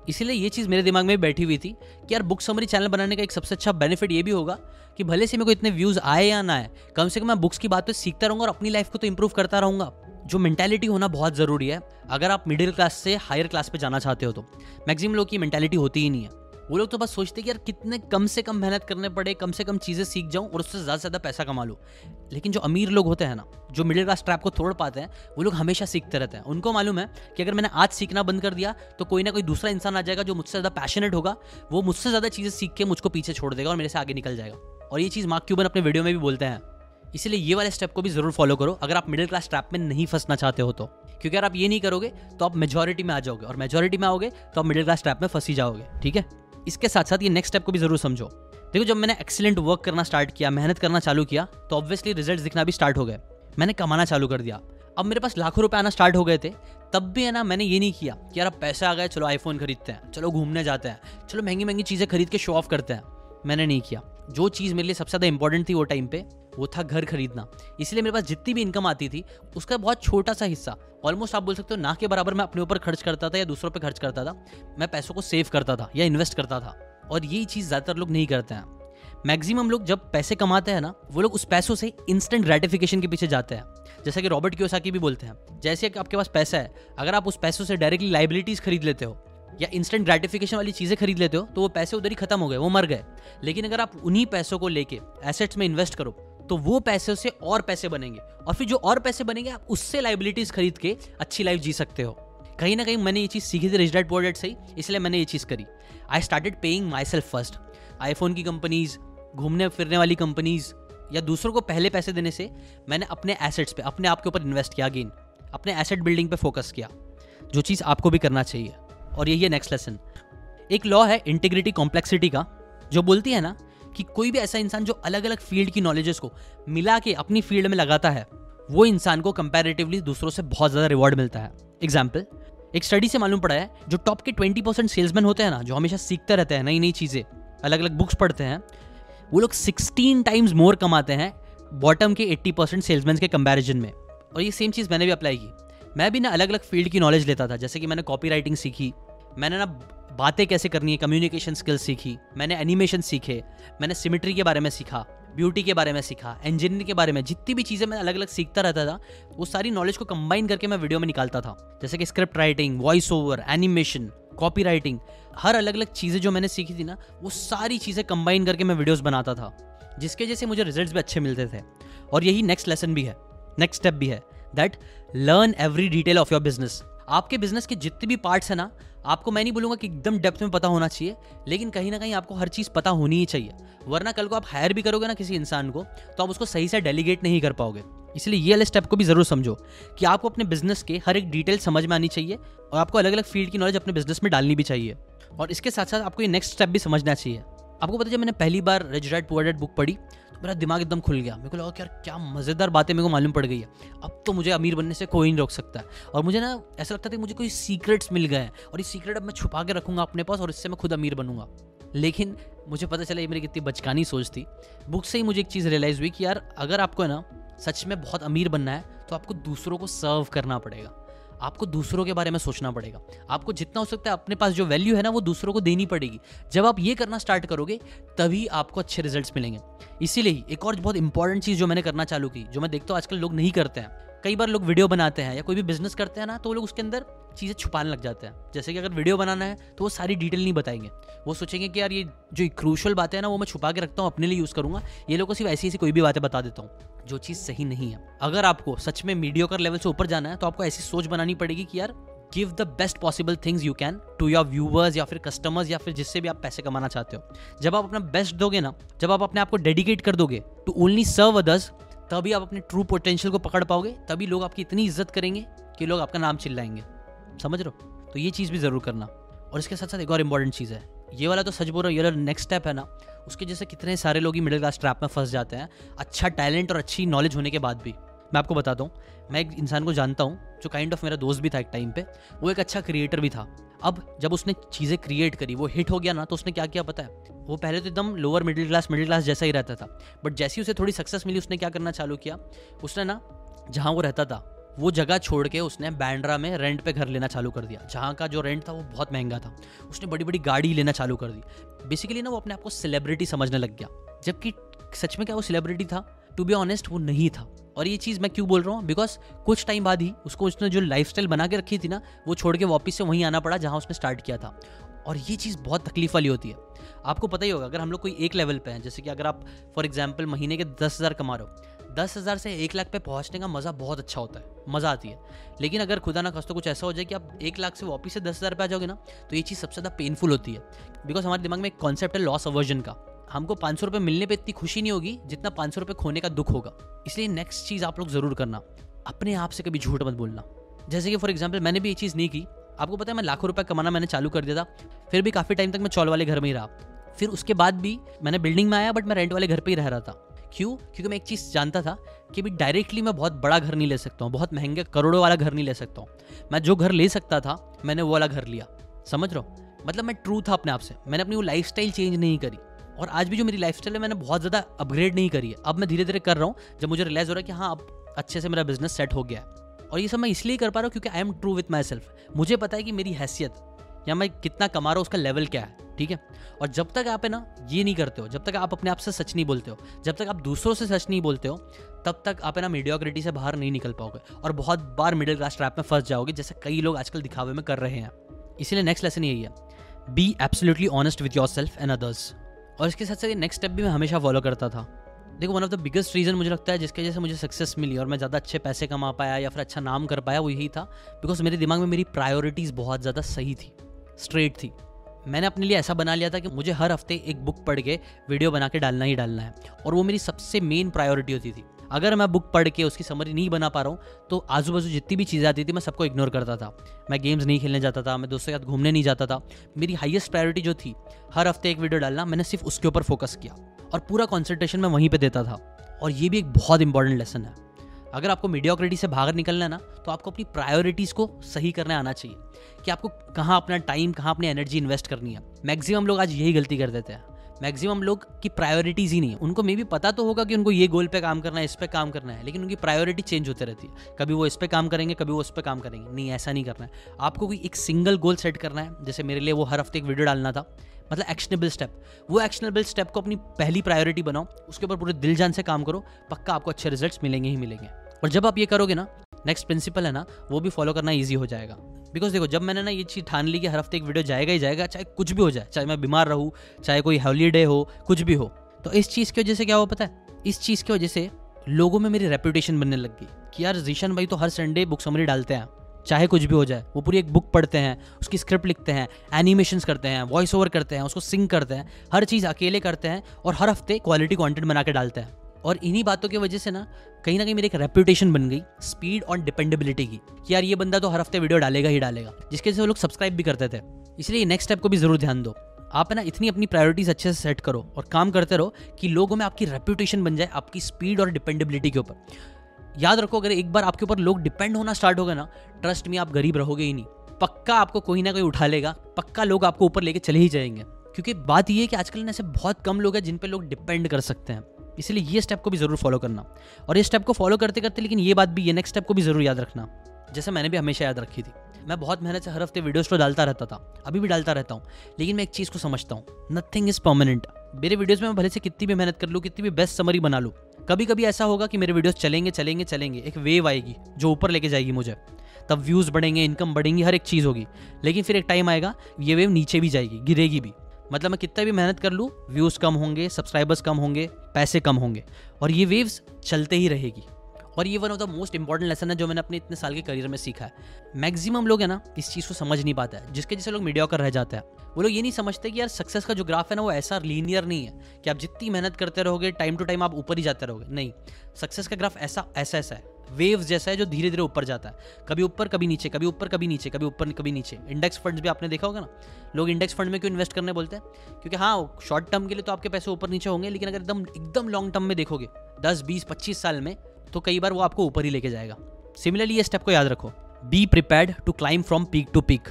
इसीलिए ये चीज़ मेरे दिमाग में बैठी हुई थी कि यार बुक समरी चैनल बनाने का एक सबसे अच्छा बेनिफिट ये भी होगा कि भले से मेरे को इतने व्यूज़ आए या ना आए, कम से कम मैं बुक्स की बात पे सीखता रहूँगा और अपनी लाइफ को तो इंप्रूव करता रहूँगा। जो मेंटालिटी होना बहुत ज़रूरी है अगर आप मिडिल क्लास से हायर क्लास पे जाना चाहते हो तो। मैक्सिमम लोग की मेंटालिटी होती ही नहीं है। वो लोग तो बस सोचते हैं कि यार कितने कम से कम मेहनत करने पड़े, कम से कम चीज़ें सीख जाऊं और उससे ज़्यादा से ज़्यादा पैसा कमा लूँ। लेकिन जो अमीर लोग होते हैं ना, जो मिडिल क्लास ट्रैप को तोड़ पाते हैं, वो लोग हमेशा सीखते रहते हैं। उनको मालूम है कि अगर मैंने आज सीखना बंद कर दिया तो कोई ना कोई दूसरा इंसान आ जाएगा जो मुझसे ज़्यादा पैशनेट होगा, वो मुझसे ज़्यादा चीज़ें सीख के मुझको पीछे छोड़ देगा और मेरे से आगे निकल जाएगा। और ये चीज़ मार्क क्यूबन अपने वीडियो में भी बोलते हैं। इसलिए ये वाले स्टेप को भी जरूर फॉलो करो अगर आप मिडिल क्लास ट्रैप में नहीं फंसना चाहते हो तो। क्योंकि अगर आप ये नहीं करोगे तो आप मेजॉरिटी में आ जाओगे और मेजॉरिटी में आओगे तो आप मिडिल क्लास ट्रैप में फंसी जाओगे। ठीक है, इसके साथ साथ ये नेक्स्ट स्टेप को भी जरूर समझो। देखो, जब मैंने एक्सीलेंट वर्क करना स्टार्ट किया, मेहनत करना चालू किया, तो ऑब्वियसली रिजल्ट्स दिखना भी स्टार्ट हो गए। मैंने कमाना चालू कर दिया। अब मेरे पास लाखों रुपए आना स्टार्ट हो गए थे। तब भी है ना, मैंने ये नहीं किया कि यार अब पैसे आ गए चलो आईफोन खरीदते हैं, चलो घूमने जाते हैं, चलो महंगी महंगी चीज़ें खरीद के शो ऑफ करते हैं। मैंने नहीं किया। जो चीज़ मेरे लिए सबसे ज़्यादा इंपॉर्टेंट थी वो टाइम पे, वो था घर खरीदना। इसलिए मेरे पास जितनी भी इनकम आती थी उसका बहुत छोटा सा हिस्सा, ऑलमोस्ट आप बोल सकते हो ना के बराबर, मैं अपने ऊपर खर्च करता था या दूसरों पे खर्च करता था। मैं पैसों को सेव करता था या इन्वेस्ट करता था। और यही चीज़ ज़्यादातर लोग नहीं करते हैं। मैक्सिमम लोग जब पैसे कमाते हैं ना, वो लोग उस पैसों से इंस्टेंट ग्रेटिफिकेशन के पीछे जाते हैं। जैसा कि रॉबर्ट कियोसाकी भी बोलते हैं, जैसे कि आपके पास पैसा है, अगर आप उस पैसों से डायरेक्टली लाइबिलिटीज खरीद लेते हो या इंस्टेंट ग्रेटिफिकेशन वाली चीज़ें खरीद लेते हो तो वो पैसे उधर ही खत्म हो गए, वो मर गए। लेकिन अगर आप उन्हीं पैसों को लेके एसेट्स में इन्वेस्ट करो तो वो पैसे से और पैसे बनेंगे, और फिर जो और पैसे बनेंगे आप उससे लाइबिलिटीज खरीद के अच्छी लाइफ जी सकते हो। कहीं ना कहीं मैंने ये चीज़ सीखी थी रिच डैड पुअर डैड से ही, इसलिए मैंने ये चीज़ करी। I started paying myself first. IPhone की कंपनीज, घूमने फिरने वाली कंपनीज या दूसरों को पहले पैसे देने से मैंने अपने एसेट्स पे, अपने आप के ऊपर इन्वेस्ट किया। अगेन अपने एसेट बिल्डिंग पे फोकस किया, जो चीज़ आपको भी करना चाहिए। और यही है नेक्स्ट लेसन। एक लॉ है इंटीग्रिटी कॉम्प्लेक्सिटी का, जो बोलती है ना कि कोई भी ऐसा इंसान जो अलग अलग फील्ड की नॉलेजेस को मिला के अपनी फील्ड में लगाता है, वो इंसान को कंपैरेटिवली दूसरों से बहुत ज़्यादा रिवॉर्ड मिलता है। एग्जाम्पल, एक स्टडी से मालूम पड़ा है जो टॉप के ट्वेंटी परसेंट सेल्समैन होते हैं ना, जो हमेशा सीखते रहते हैं, नई नई चीज़ें, अलग अलग बुक्स पढ़ते हैं, वो लोग सिक्सटीन टाइम्स मोर कमाते हैं बॉटम के एट्टी परसेंट सेल्समैन के कंपैरिजन में। और ये सेम चीज़ मैंने भी अप्लाई की। मैं भी ना अलग अलग फील्ड की नॉलेज लेता था। जैसे कि मैंने कॉपी राइटिंग सीखी, मैंने ना बातें कैसे करनी है, कम्युनिकेशन स्किल्स सीखी, मैंने एनिमेशन सीखे, मैंने सिमेट्री के बारे में सीखा, ब्यूटी के बारे में सीखा, इंजीनियरिंग के बारे में। जितनी भी चीज़ें मैं अलग अलग सीखता रहता था, वो सारी नॉलेज को कंबाइन करके मैं वीडियो में निकालता था। जैसे कि script writing, voice over, animation, copy writing, हर अलग अलग चीज़ें जो मैंने सीखी थी ना, वो सारी चीज़ें कंबाइन करके मैं वीडियोस बनाता था, जिसके वजह से मुझे रिजल्ट्स भी अच्छे मिलते थे। और यही नेक्स्ट लेसन भी है, नेक्स्ट स्टेप भी है, that learn every detail of your business. आपके बिजनेस के जितने भी पार्ट्स है ना, आपको मैं नहीं बोलूंगा कि एकदम डेप्थ में पता होना चाहिए, लेकिन कहीं ना कहीं आपको हर चीज़ पता होनी ही चाहिए। वरना कल को आप हायर भी करोगे ना किसी इंसान को, तो आप उसको सही से डेलीगेट नहीं कर पाओगे। इसलिए ये वाले स्टेप को भी जरूर समझो कि आपको अपने बिजनेस के हर एक डिटेल समझ में आनी चाहिए और आपको अलग अलग फील्ड की नॉलेज अपने बिजनेस में डालनी भी चाहिए। और इसके साथ साथ आपको ये नेक्स्ट स्टेप भी समझना चाहिए। आपको पता है, जब मैंने पहली बार rich dad poor dad book पढ़ी तो मेरा दिमाग एकदम खुल गया। मेरे को लगा कि यार क्या मज़ेदार बातें मेरे को मालूम पड़ गई है, अब तो मुझे अमीर बनने से कोई नहीं रोक सकता है। और मुझे ना ऐसा लगता था कि मुझे कोई सीक्रेट्स मिल गए हैं और ये सीक्रेट अब मैं छुपा के रखूंगा अपने पास और इससे मैं खुद अमीर बनूंगा। लेकिन मुझे पता चला ये मेरी कितनी बचकानी सोच थी। बुक से ही मुझे एक चीज़ रियलाइज़ हुई कि यार अगर आपको है ना सच में बहुत अमीर बनना है तो आपको दूसरों को सर्व करना पड़ेगा, आपको दूसरों के बारे में सोचना पड़ेगा। आपको जितना हो सकता है अपने पास जो वैल्यू है ना वो दूसरों को देनी पड़ेगी। जब आप ये करना स्टार्ट करोगे तभी आपको अच्छे रिजल्ट्स मिलेंगे। इसीलिए एक और बहुत इंपॉर्टेंट चीज़ जो मैंने करना चालू की, जो मैं देखता हूँ आजकल लोग नहीं करते हैं। कई बार लोग वीडियो बनाते हैं या कोई भी बिजनेस करते हैं ना, तो वो लोग उसके अंदर चीज़ें छुपाने लग जाते हैं। जैसे कि अगर वीडियो बनाना है तो वो सारी डिटेल नहीं बताएंगे, वो सोचेंगे कि यार ये जो क्रूशल बातें हैं ना वो मैं छुपा के रखता हूँ, अपने लिए यूज़ करूँगा, ये लोगों को सिर्फ ऐसी ऐसी कोई भी बातें बता देता हूँ, जो चीज़ सही नहीं है। अगर आपको सच में मीडियोकर लेवल से ऊपर जाना है तो आपको ऐसी सोच बनानी पड़ेगी कि यार give the best possible things you can to your viewers या फिर कस्टमर्स या फिर जिससे भी आप पैसे कमाना चाहते हो। जब आप अपना बेस्ट दोगे ना, जब आप अपने आप को डेडिकेट कर दोगे टू ओनली सर्व अदर्स, तभी आप अपने ट्रू पोटेंशियल को पकड़ पाओगे, तभी लोग आपकी इतनी इज्जत करेंगे कि लोग आपका नाम चिल्लाएंगे। समझ रहे हो? तो ये चीज़ भी ज़रूर करना। और इसके साथ साथ एक और इंपॉर्टेंट चीज़ है, ये वाला तो सच बोल रहा हूँ, ये वाला नेक्स्ट स्टेप है ना, उसके जैसे कितने सारे लोग ही मिडिल क्लास ट्रैप में फंस जाते हैं, अच्छा टैलेंट और अच्छी नॉलेज होने के बाद भी। मैं आपको बताता हूँ, मैं एक इंसान को जानता हूँ जो काइंड ऑफ मेरा दोस्त भी था एक टाइम पे। वो एक अच्छा क्रिएटर भी था। अब जब उसने चीज़ें क्रिएट करी, वो हिट हो गया ना, तो उसने क्या किया पता है? वो पहले तो एकदम lower middle class middle class जैसा ही रहता था, बट जैसे ही उसे थोड़ी सक्सेस मिली उसने क्या करना चालू किया, उसने ना जहाँ वो रहता था वो जगह छोड़ के उसने बांद्रा में रेंट पे घर लेना चालू कर दिया, जहाँ का जो रेंट था वो बहुत महंगा था। उसने बड़ी बड़ी गाड़ी लेना चालू कर दी। बेसिकली ना वो अपने आप को सेलिब्रिटी समझने लग गया, जबकि सच में क्या वो सेलिब्रिटी था? टू बी ऑनेस्ट वो नहीं था। और ये चीज़ मैं क्यों बोल रहा हूँ? बिकॉज कुछ टाइम बाद ही उसको उसने जो लाइफस्टाइल बना के रखी थी ना, वो छोड़ के वापस से वहीं आना पड़ा जहाँ उसने स्टार्ट किया था। और ये चीज़ बहुत तकलीफ वाली होती है। आपको पता ही होगा, अगर हम लोग कोई एक लेवल पे हैं, जैसे कि अगर आप फॉर एग्जांपल महीने के दस हज़ार कमा रहे हो, दस हज़ार से एक लाख पे पहुंचने का मज़ा बहुत अच्छा होता है, मज़ा आती है। लेकिन अगर खुदा ना खास्ता कुछ ऐसा हो जाए कि आप एक लाख से वापस से दस हज़ार पे आ जाओगे ना, तो ये चीज़ सबसे ज़्यादा पेनफुल होती है। बिकॉज हमारे दिमाग में एक कॉन्सेप्ट है लॉस अवर्जन का। हमको पाँच सौ रुपये मिलने पे इतनी खुशी नहीं होगी जितना पाँच सौ रुपये खोने का दुख होगा। इसलिए नेक्स्ट चीज़ आप लोग ज़रूर करना, अपने आप से कभी झूठ मत बोलना। जैसे कि फॉर एग्जांपल मैंने भी ये चीज़ नहीं की। आपको पता है मैं लाखों रुपए कमाना मैंने चालू कर दिया था, फिर भी काफ़ी टाइम तक मैं चौल वाले घर में ही रहा। फिर उसके बाद भी मैंने बिल्डिंग में आया, बट मैं रेंट वाले घर पे ही रह रहा था। क्यों? क्योंकि मैं एक चीज़ जानता था कि भी डायरेक्टली मैं बहुत बड़ा घर नहीं ले सकता हूँ, बहुत महंगे करोड़ों वाला घर नहीं ले सकता हूँ। मैं जो घर ले सकता था मैंने वो वाला घर लिया। समझ रहा हूँ? मतलब मैं ट्रू था अपने आप से। मैंने अपनी वो लाइफस्टाइल चेंज नहीं करी। और आज भी जो मेरी लाइफस्टाइल है मैंने बहुत ज़्यादा अपग्रेड नहीं करी है। अब मैं धीरे धीरे कर रहा हूँ, जब मुझे रियलाइज़ हो रहा है कि हाँ अब अच्छे से मेरा बिजनेस सेट हो गया है। और ये सब मैं इसलिए कर पा रहा हूँ क्योंकि I am true with myself. मुझे पता है कि मेरी हैसियत या मैं कितना कमा रहा हूँ उसका लेवल क्या है, ठीक है। और जब तक आप है ना ये नहीं करते हो, जब तक आप अपने आप से सच नहीं बोलते हो, जब तक आप दूसरों से सच नहीं बोलते हो, तब तक आप है ना मीडियोक्रिटी से बाहर नहीं निकल पाओगे और बहुत बार मिडिल क्लास ट्रैप में फंस जाओगे, जैसे कई लोग आजकल दिखावे में कर रहे हैं। इसीलिए नेक्स्ट लेसन यही है, be absolutely honest with yourself and others. और इसके साथ साथ ये नेक्स्ट स्टेप भी मैं हमेशा फॉलो करता था। देखो, one of the biggest reason मुझे लगता है जिसके वजह से मुझे सक्सेस मिली और मैं ज़्यादा अच्छे पैसे कमा पाया या फिर अच्छा नाम कर पाया, वो यही था बिकॉज मेरे दिमाग में मेरी प्रायोरिटीज़ बहुत ज़्यादा सही थी, स्ट्रेट थी। मैंने अपने लिए ऐसा बना लिया था कि मुझे हर हफ्ते एक बुक पढ़ के वीडियो बना के डालना ही डालना है, और वो मेरी सबसे मेन प्रायोरिटी होती थी। अगर मैं बुक पढ़ के उसकी समरी नहीं बना पा रहा हूँ तो आजू बाजू जितनी भी चीज़ें आती थी मैं सबको इग्नोर करता था। मैं गेम्स नहीं खेलने जाता था, मैं दोस्तों के साथ घूमने नहीं जाता था। मेरी हाईएस्ट प्रायोरिटी जो थी हर हफ्ते एक वीडियो डालना, मैंने सिर्फ उसके ऊपर फोकस किया और पूरा कॉन्सेंट्रेशन मैं वहीं पर देता था। और ये भी एक बहुत इंपॉर्टेंट लेसन है। अगर आपको मीडियोक्रिटी से बाहर निकलना है ना, तो आपको अपनी प्रायोरिटीज़ को सही करने आना चाहिए कि आपको कहाँ अपना टाइम, कहाँ अपनी एनर्जी इन्वेस्ट करनी है। मैक्सिमम लोग आज यही गलती कर देते हैं। मैक्सिमम लोग की प्रायोरिटीज़ ही नहीं है। उनको मे भी पता तो होगा कि उनको ये गोल पे काम करना है, इस पे काम करना है, लेकिन उनकी प्रायोरिटी चेंज होती रहती है। कभी वो इस पे काम करेंगे, कभी वो उस पे काम करेंगे। नहीं, ऐसा नहीं करना है। आपको कोई एक सिंगल गोल सेट करना है। जैसे मेरे लिए वो हर हफ्ते एक वीडियो डालना था, मतलब एक्शनेबल स्टेप। वो एक्शनेबल स्टेप को अपनी पहली प्रायोरिटी बनाओ, उसके ऊपर पूरे दिल जान से काम करो, पक्का आपको अच्छे रिजल्ट्स मिलेंगे ही मिलेंगे। और जब आप ये करोगे ना, नेक्स्ट प्रिंसिपल है ना, वो भी फॉलो करना ईजी हो जाएगा। बिकॉज देखो, जब मैंने ना ये चीज़ ठान ली कि हर हफ्ते एक वीडियो जाएगा ही जाएगा, चाहे कुछ भी हो जाए, चाहे मैं बीमार रहूँ, चाहे कोई हॉलीडे हो, कुछ भी हो, तो इस चीज़ की वजह से क्या हुआ पता है? इस चीज़ की वजह से लोगों में मेरी रेपुटेशन बनने लग गई कि यार जीशन भाई तो हर संडे बुक समरी डालते हैं, चाहे कुछ भी हो जाए। वो पूरी एक बुक पढ़ते हैं, उसकी स्क्रिप्ट लिखते हैं, एनिमेशंस करते हैं, वॉइस ओवर करते हैं, उसको सिंग करते हैं, हर चीज़ अकेले करते हैं और हर हफ्ते क्वालिटी कंटेंट बना के डालते हैं। और इन्हीं बातों की वजह से ना कहीं ना कहीं मेरी एक रेपुटेशन बन गई स्पीड और डिपेंडेबिलिटी की, कि यार ये बंदा तो हर हफ्ते वीडियो डालेगा ही डालेगा, जिसके वजह से वो लोग सब्सक्राइब भी करते थे। इसलिए नेक्स्ट स्टेप को भी जरूर ध्यान दो। आप है ना इतनी अपनी प्रायोरिटीज अच्छे से सेट करो और काम करते रहो कि लोगों में आपकी रेपुटेशन बन जाए आपकी स्पीड और डिपेंडेबिलिटी के ऊपर। याद रखो, अगर एक बार आपके ऊपर लोग डिपेंड होना स्टार्ट हो गए ना, ट्रस्ट में आप गरीब रहोगे ही नहीं। पक्का आपको कोई ना कोई उठा लेगा, पक्का लोग आपको ऊपर लेके चले ही जाएंगे। क्योंकि बात ये है कि आजकल ऐसे बहुत कम लोग हैं जिन पे लोग डिपेंड कर सकते हैं। इसलिए ये स्टेप को भी जरूर फॉलो करना। और ये स्टेप को फॉलो करते करते लेकिन ये बात भी, ये नेक्स्ट स्टेप को भी जरूर याद रखना, जैसे मैंने भी हमेशा याद रखी थी। मैं बहुत मेहनत से हर हफ्ते वीडियोस तो डालता रहता था, अभी भी डालता रहता हूँ, लेकिन मैं एक चीज़ को समझता हूँ, नथिंग इज परमानेंट। मेरे वीडियोस में मैं भले से कितनी भी मेहनत कर लूँ, कितनी भी बेस्ट समरी बना लूँ, कभी कभी ऐसा होगा कि मेरे वीडियोस चलेंगे चलेंगे चलेंगे, एक वेव आएगी जो ऊपर लेके जाएगी मुझे, तब व्यूज़ बढ़ेंगे, इनकम बढ़ेंगी, हर एक चीज़ होगी। लेकिन फिर एक टाइम आएगा ये वेव नीचे भी जाएगी, गिरेगी भी। मतलब मैं कितना भी मेहनत कर लूँ, व्यूज़ कम होंगे, सब्सक्राइबर्स कम होंगे, पैसे कम होंगे, और ये वेव्स चलते ही रहेगी। और ये one of the most important lesson है जो मैंने अपने इतने साल के करियर में सीखा है। मैक्सिमम लोग है ना इस चीज़ को समझ नहीं पाता है, जिसके जैसे लोग मीडियोकर रह जाते हैं। वो लोग ये नहीं समझते कि यार सक्सेस का जो ग्राफ है ना, वो ऐसा लीनियर नहीं है कि आप जितनी मेहनत करते रहोगे टाइम टू टाइम आप ऊपर ही जाते रहोगे। नहीं, सक्सेस का ग्राफ ऐसा ऐसा ऐसा है, वेव्स जैसा है जो धीरे धीरे ऊपर जाता है, कभी ऊपर कभी नीचे, कभी ऊपर कभी नीचे, कभी ऊपर कभी नीचे। इंडेक्स फंड्स भी आपने देखा होगा ना, लोग इंडेक्स फंड में क्यों इन्वेस्ट करने बोलते हैं? क्योंकि हाँ, शॉर्ट टर्म के लिए तो आपके पैसे ऊपर नीचे होंगे, लेकिन अगर एकदम एकदम लॉन्ग टर्म में देखोगे दस बीस पच्चीस साल में, तो कई बार वो आपको ऊपर ही लेके जाएगा। सिमिलरली ये स्टेप को याद रखो, be prepared to climb from peak to peak.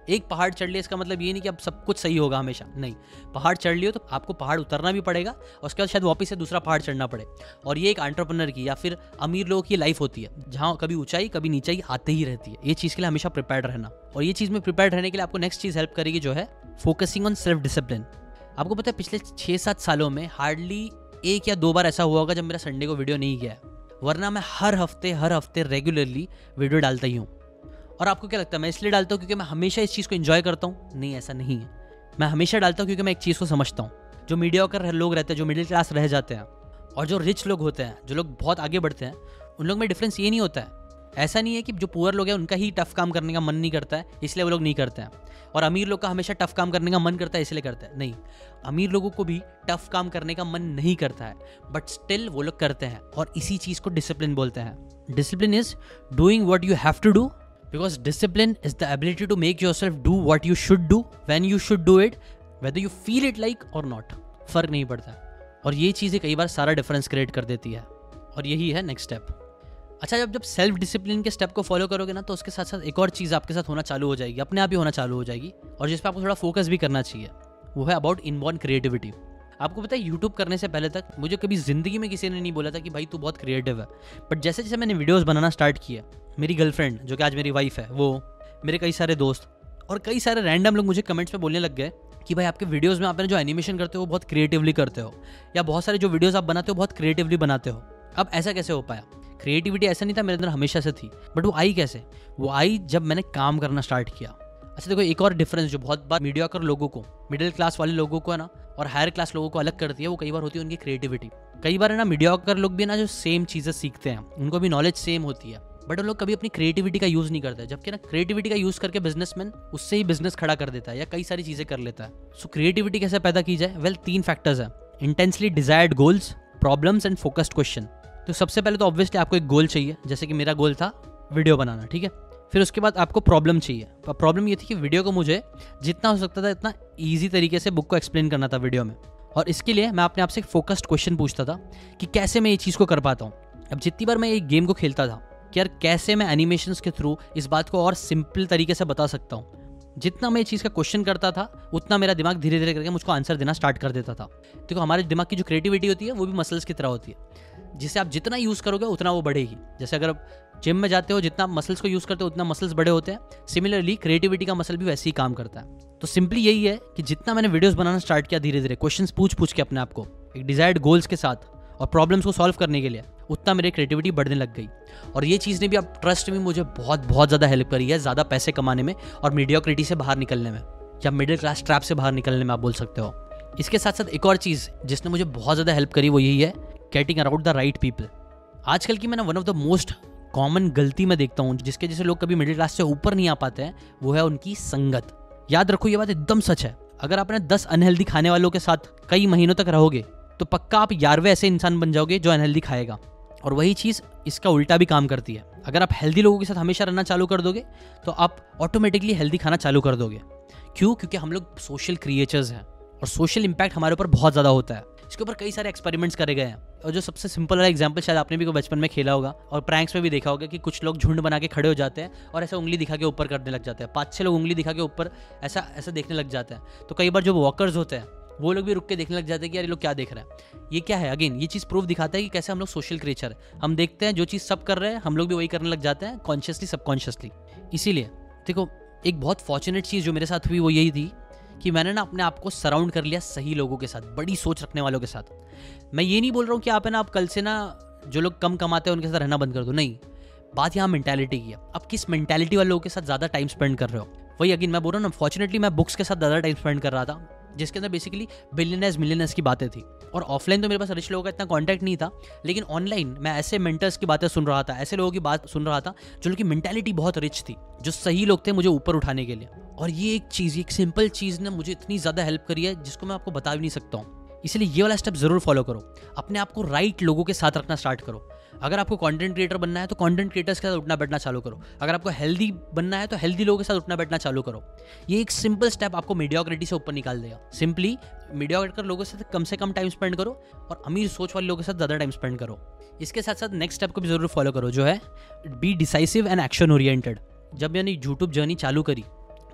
एक पहाड़ चढ़ लिया इसका मतलब ये नहीं कि अब सब कुछ सही होगा हमेशा, नहीं। पहाड़ चढ़ लियो तो आपको पहाड़ उतरना भी पड़ेगा और उसके बाद शायद वापस से दूसरा पहाड़ चढ़ना पड़े। और ये एक एंटरप्रेन्योर की या फिर अमीर लोगों की लाइफ होती है, जहाँ कभी ऊंचाई कभी नीचाई आते ही रहती है। ये चीज़ के लिए हमेशा प्रिपेयर्ड रहना, और ये चीज़ में प्रिपेयर्ड रहने के लिए आपको नेक्स्ट चीज़ हेल्प करेगी, जो है फोकसिंग ऑन सेल्फ डिसिप्लिन। आपको पता है पिछले छः सात सालों में हार्डली एक या दो बार ऐसा हुआ होगा जब मेरा संडे को वीडियो नहीं गया है, वरना मैं हर हफ्ते हर हफ्ते रेगुलरली वीडियो डालता ही हूँ। और आपको क्या लगता है मैं इसलिए डालता हूँ क्योंकि मैं हमेशा इस चीज़ को एंजॉय करता हूँ? नहीं, ऐसा नहीं है। मैं हमेशा डालता हूँ क्योंकि मैं एक चीज़ को समझता हूँ, जो मीडियोकर लोग रहते हैं, जो मिडिल क्लास रह जाते हैं, और जो रिच लोग होते हैं, जो लोग बहुत आगे बढ़ते हैं, उन लोग में डिफरेंस ये नहीं होता है। ऐसा नहीं है कि जो पुअर लोग हैं उनका ही टफ काम करने का मन नहीं करता है इसलिए वो लोग नहीं करते हैं, और अमीर लोग का हमेशा टफ काम करने का मन करता है इसलिए करते हैं। नहीं, अमीर लोगों को भी टफ काम करने का मन नहीं करता है, बट स्टिल वो लोग करते हैं, और इसी चीज़ को डिसिप्लिन बोलते हैं। Discipline is doing what you have to do, because discipline is the ability to make yourself do what you should do when you should do it whether you feel it like or not। फर्क नहीं पड़ता, और ये चीज़ें कई बार सारा difference create कर देती है, और यही है नेक्स्ट स्टेप। अच्छा, जब जब सेल्फ डिसिप्लिन के स्टेप को फॉलो करोगे ना, तो उसके साथ साथ एक और चीज़ आपके साथ होना चालू हो जाएगी, अपने आप ही होना चालू हो जाएगी, और जिस पर आपको थोड़ा फोकस भी करना चाहिए, वो है अबाउट इनबॉर्न क्रिएटिविटी। आपको पता है यूट्यूब करने से पहले तक मुझे कभी ज़िंदगी में किसी ने नहीं बोला था कि भाई तू बहुत क्रिएटिव है, बट जैसे जैसे मैंने वीडियोस बनाना स्टार्ट किया, मेरी गर्लफ्रेंड जो कि आज मेरी वाइफ है, वो, मेरे कई सारे दोस्त और कई सारे रैंडम लोग मुझे कमेंट्स में बोलने लग गए कि भाई आपके वीडियोस में आपने जो एनिमेशन करते हो वो बहुत क्रिएटिवली करते हो, या बहुत सारे जो वीडियोस आप बनाते हो बहुत क्रिएटिवली बनाते हो। अब ऐसा कैसे हो पाया? क्रिएटिविटी ऐसा नहीं था मेरे अंदर, हमेशा से थी, बट वो आई कैसे? वो आई जब मैंने काम करना स्टार्ट किया। अच्छा देखो, एक और डिफरेंस जो बहुत बार मीडियोकर लोगों को, मिडिल क्लास वाले लोगों को है ना, और हायर क्लास लोगों को अलग करती है, वो कई बार होती है उनकी क्रिएटिविटी। कई बार है ना मीडियोकर लोग भी ना जो सेम चीज़ें सीखते हैं, उनको भी नॉलेज सेम होती है, बट वो लोग कभी अपनी क्रिएटिविटी का यूज़ नहीं करते, जबकि ना क्रिएटिविटी का यूज़ करके बिजनेसमैन उससे ही बिजनेस खड़ा कर देता है या कई सारी चीज़ें कर लेता है। सो क्रिएटिविटी कैसे पैदा की जाए? वेल, तीन फैक्टर्स हैं, intensely desired goals, problems and focused question. तो सबसे पहले तो ऑब्वियसली आपको एक गोल चाहिए, जैसे कि मेरा गोल था वीडियो बनाना, ठीक है। फिर उसके बाद आपको प्रॉब्लम चाहिए। प्रॉब्लम ये थी कि वीडियो को मुझे जितना हो सकता था इतना ईजी तरीके से बुक को एक्सप्लेन करना था वीडियो में, और इसके लिए मैं अपने आप से एक फोकस्ड क्वेश्चन पूछता था कि कैसे मैं ये चीज़ को कर पाता हूँ। अब जितनी बार मैं एक गेम को खेलता था कि यार कैसे मैं एनिमेशंस के थ्रू इस बात को और सिंपल तरीके से बता सकता हूँ, जितना मैं ये चीज़ का क्वेश्चन करता था उतना मेरा दिमाग धीरे धीरे करके मुझको आंसर देना स्टार्ट कर देता था। देखो, हमारे दिमाग की जो क्रिएटिविटी होती है वो भी मसल्स की तरह होती है, जिसे आप जितना यूज़ करोगे उतना वो बढ़ेगी। जैसे अगर आप जिम में जाते हो, जितना मसल्स को यूज़ करते हो उतना मसल्स बड़े होते हैं, सिमिलरली क्रिएटिविटी का मसल भी वैसे ही काम करता है। तो सिंपली यही है कि जितना मैंने वीडियोस बनाना स्टार्ट किया धीरे धीरे, क्वेश्चंस पूछ पूछ के अपने आप को एक डिजायर्ड गोल्स के साथ और प्रॉब्लम्स को सॉल्व करने के लिए, उतना मेरी क्रिएटिविटी बढ़ने लग गई। और ये चीज़ ने भी, अब ट्रस्ट में, मुझे बहुत बहुत ज़्यादा हेल्प करी है ज़्यादा पैसे कमाने में और मीडियोक्रिटी से बाहर निकलने में, या मिडिल क्लास ट्रैप से बाहर निकलने में आप बोल सकते हो। इसके साथ साथ एक और चीज़ जिसने मुझे बहुत ज़्यादा हेल्प करी वो यही है, getting around the right people. आजकल की मैंने one of the most common गलती मैं देखता हूँ जिसके जैसे लोग कभी मिडिल क्लास से ऊपर नहीं आ पाते हैं, वो है उनकी संगत। याद रखो, ये बात एकदम सच है। अगर आपने दस अनहेल्दी खाने वालों के साथ कई महीनों तक रहोगे तो पक्का आप ग्यारहवें ऐसे इंसान बन जाओगे जो अनहेल्दी खाएगा। और वही चीज़ इसका उल्टा भी काम करती है। अगर आप हेल्दी लोगों के साथ हमेशा रहना चालू कर दोगे तो आप ऑटोमेटिकली हेल्दी खाना चालू कर दोगे। क्यों? क्योंकि हम लोग सोशल क्रिएचर्स हैं और सोशल इम्पैक्ट हमारे ऊपर बहुत ज़्यादा होता है। इसके ऊपर कई सारे एक्सपेरिमेंट्स करे गए हैं, और जो सबसे सिंपल वाला एग्जांपल शायद आपने भी को बचपन में खेला होगा और प्रैंक्स में भी देखा होगा कि कुछ लोग झुंड बना के खड़े हो जाते हैं और ऐसा उंगली दिखा के ऊपर करने लग जाते हैं। पाँच छः लोग उंगली दिखा के ऊपर ऐसा ऐसा देखने लग जाते हैं। तो कई बार जो वॉकर्स होते हैं वो लोग भी रुक के देखने लग जाते हैं कि यार ये लोग क्या देख रहे हैं, ये क्या है। अगेन ये चीज़ प्रूफ दिखाता है कि कैसे हम लोग सोशल क्रिएचर है। हम देखते हैं जो चीज़ सब कर रहे हैं हम लोग भी वही करने लग जाते हैं, कॉन्शियसली सबकॉन्शियसली। इसीलिए देखो, एक बहुत फॉर्चुनेट चीज़ जो मेरे साथ हुई वो यही थी कि मैंने ना अपने आप को सराउंड कर लिया सही लोगों के साथ, बड़ी सोच रखने वालों के साथ। मैं ये नहीं बोल रहा हूँ कि आप है ना आप कल से ना जो लोग कम कमाते हैं उनके साथ रहना बंद कर दो, नहीं। बात यहाँ मेंटालिटी की है। आप किस मेंटालिटी वाले लोगों के साथ ज़्यादा टाइम स्पेंड कर रहे हो, वही अगेन मैं बोल रहा हूँ ना। फॉर्चुनेटली मैं बुक्स के साथ ज़्यादा टाइम स्पेंड कर रहा था, जिसके अंदर बेसिकली बिलियनर्स मिलियनर्स की बातें थी। और ऑफलाइन तो मेरे पास रिच लोगों का इतना कॉन्टैक्ट नहीं था, लेकिन ऑनलाइन मैं ऐसे मेंटर्स की बातें सुन रहा था, ऐसे लोगों की बात सुन रहा था जो लोग की मेंटालिटी बहुत रिच थी, जो सही लोग थे मुझे ऊपर उठाने के लिए। और ये एक चीज़, एक सिंपल चीज़ ने मुझे इतनी ज़्यादा हेल्प करी है जिसको मैं आपको बता भी नहीं सकता हूँ। इसलिए ये वाला स्टेप जरूर फॉलो करो, अपने आप को राइट लोगों के साथ रखना स्टार्ट करो। अगर आपको कंटेंट क्रिएटर बनना है तो कंटेंट क्रिएटर्स के साथ उठना बैठना चालू करो। अगर आपको हेल्दी बनना है तो हेल्दी लोगों के साथ उठना बैठना चालू करो। ये एक सिंपल स्टेप आपको मीडियोक्रिटी से ऊपर निकाल देगा। सिंपली मीडियोक्रिटर लोगों के साथ कम से कम टाइम स्पेंड करो और अमीर सोच वाले लोगों के साथ ज़्यादा टाइम स्पेंड करो। इसके साथ साथ नेक्स्ट स्टेप को भी जरूर फॉलो करो, जो है be decisive and action oriented. जब मैंने यूट्यूब जर्नी चालू करी